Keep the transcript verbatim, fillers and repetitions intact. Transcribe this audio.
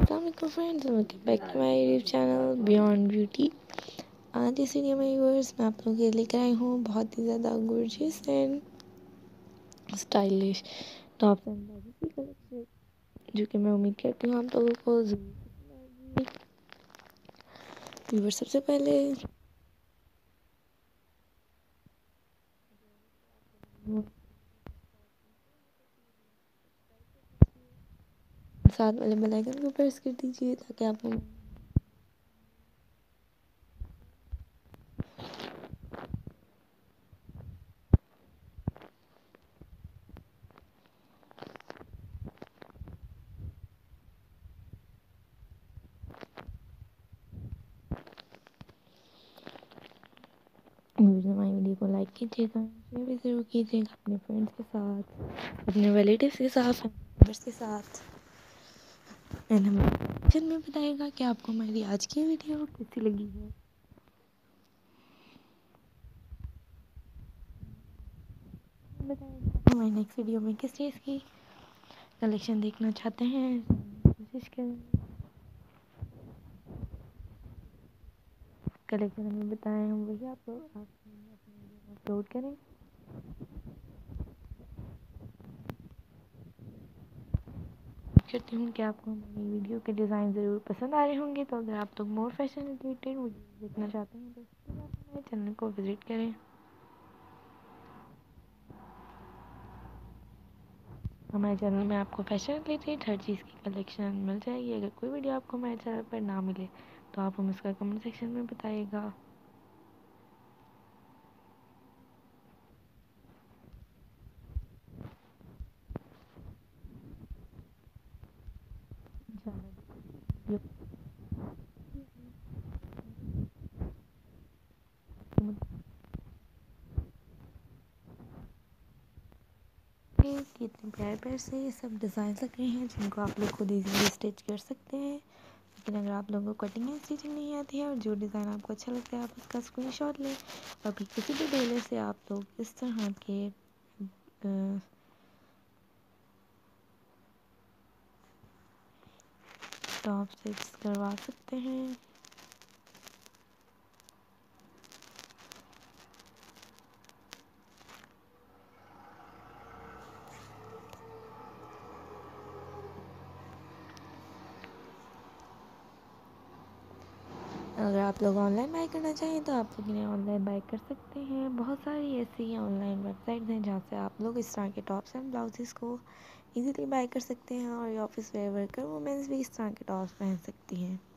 अस्सलामुअलैकुम friends, welcome back to my YouTube channel beyond beauty. आज इस वीडियो में व्यूअर्स मैं आप लोगों के लिए लेकर आई हूँ बहुत ही ज़्यादा gorgeous and stylish top and body की कलेक्शन, जो कि मैं उम्मीद करती हूँ आप लोगों को ज़रूर पसंद आएगी। व्यूअर्स, सबसे पहले साथ वाले बेल आइकन को प्रेस कर दीजिए ताकि आप लोग हमारी वीडियो को लाइक कीजिएगा, शेयर भी ज़रूर कीजिएगा अपने फ्रेंड्स के साथ, अपने रिलेटिव्स के साथ, मेंबर्स के साथ। एंड हमें कमेंट में बताइएगा कि आपको हमारी आज की वीडियो कैसी लगी है। बताइएगा हमारी नेक्स्ट वीडियो में किस चीज़ की कलेक्शन देखना चाहते हैं। कोशिश करें कलेक्शन हमें बताएं, हम वही आप लोग आप अपने वीडियो में अपलोड करें। करती हूँ कि आपको हमारी वीडियो के डिज़ाइन ज़रूर पसंद आ रहे होंगे। तो अगर आप लोग मोर फैशन रिलेटेड वीडियो देखना चाहते हैं तो उसके लिए आप हमारे चैनल को विज़िट करें। हमारे चैनल में आपको फैशन रिलेटेड हर चीज़ की कलेक्शन मिल जाएगी। अगर कोई वीडियो आपको हमारे चैनल पर ना मिले तो आप हमें उसका कमेंट सेक्शन में बताइएगा। कि इतने प्यारे प्यारे से ये सब डिज़ाइन लग रहे हैं जिनको आप लोग खुद इजीली स्टिच कर सकते हैं। लेकिन अगर आप लोगों को कटिंग एंड स्टिचिंग नहीं आती है और जो डिज़ाइन आपको अच्छा लगता है आप उसका स्क्रीनशॉट लें और फिर किसी भी टेलर से आप लोग इस तरह के टॉप स्टिच करवा सकते हैं। अगर आप लोग ऑनलाइन बाय करना चाहें तो आप लोग इन्हें ऑनलाइन बाय कर सकते हैं। बहुत सारी ऐसी ऑनलाइन वेबसाइट्स हैं जहाँ से आप लोग इस तरह के टॉप्स एंड ब्लाउजेस को इजीली बाय कर सकते हैं और ऑफिस वेयर वर्कर वुमेन्स भी इस तरह के टॉप्स पहन सकती हैं।